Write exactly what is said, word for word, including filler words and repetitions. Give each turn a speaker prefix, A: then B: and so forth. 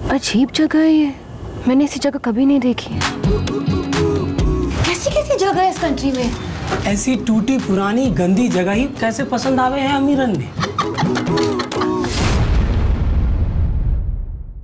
A: अजीब जगह है ये, मैंने ऐसी जगह कभी नहीं देखी। कैसी कैसी जगह है इस कंट्री में?
B: ऐसी टूटी पुरानी गंदी जगह ही कैसे पसंद आवे हैं अमीरन में।